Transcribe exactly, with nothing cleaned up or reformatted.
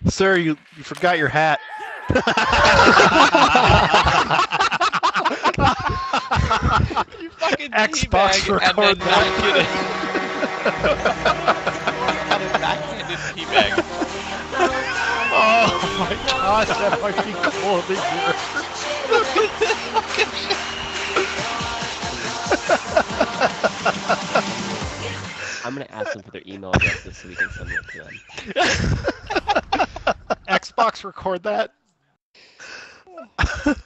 Sir, you, you forgot your hat. You fucking Xbox teabag and record then not get it. Had a backhanded teabag. Oh my gosh, that might be cool to hear. I'm gonna ask them for their email addresses so we can send it to them. Xbox record that?